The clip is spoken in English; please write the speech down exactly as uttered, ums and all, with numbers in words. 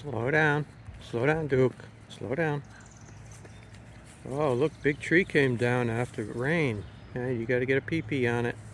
Slow down. Slow down, Duke. Slow down. Oh, look, big tree came down after rain. Yeah, you got to get a pee-pee on it.